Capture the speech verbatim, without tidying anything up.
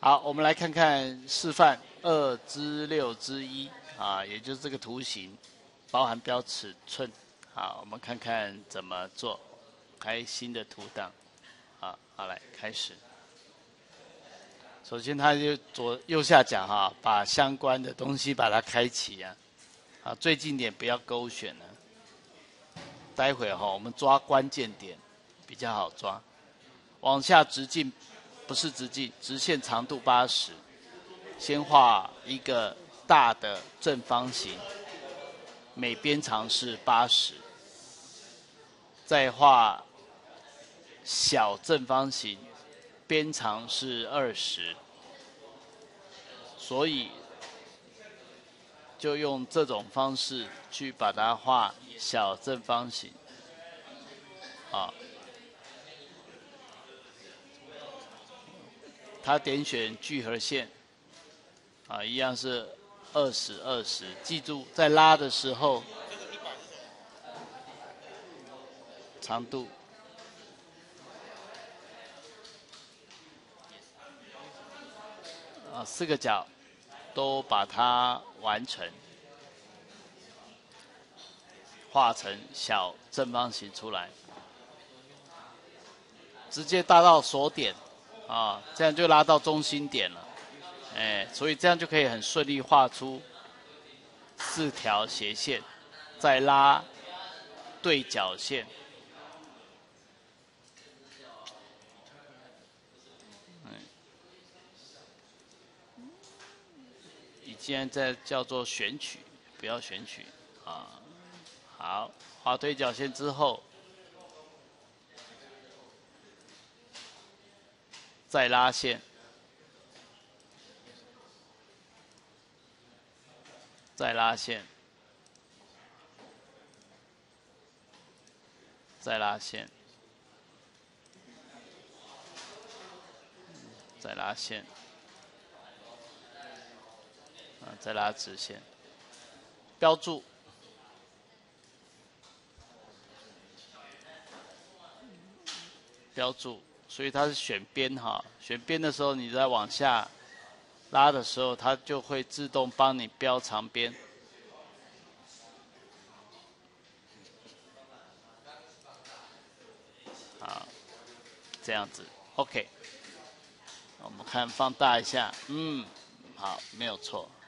好，我们来看看示范二之六之一啊，也就是这个图形包含标尺寸。好，我们看看怎么做。开新的图档。好，好来开始。首先，它就左右下角哈，把相关的东西把它开启啊。啊，最近点不要勾选了。待会哈，我们抓关键点比较好抓。往下直径不是直径，直线长度八十。先画一个大的正方形，每边长是八十。再画小正方形，边长是二十。所以就用这种方式去把它画小正方形，啊。它点选聚合线，啊，一样是二十二十。记住，在拉的时候，长度。啊，四个角都把它完成，画成小正方形出来，直接搭到锁点，啊，这样就拉到中心点了，哎，所以这样就可以很顺利画出四条斜线，再拉对角线。现在在叫做选取，不要选取啊。好，画对角线之后，再拉线，再拉线，再拉线，再拉线。啊，再拉直线，标注，标注，所以它是选边哈，选边的时候，你再往下拉的时候，它就会自动帮你标长边。好，这样子 ，OK。我们看放大一下，嗯，好，没有错。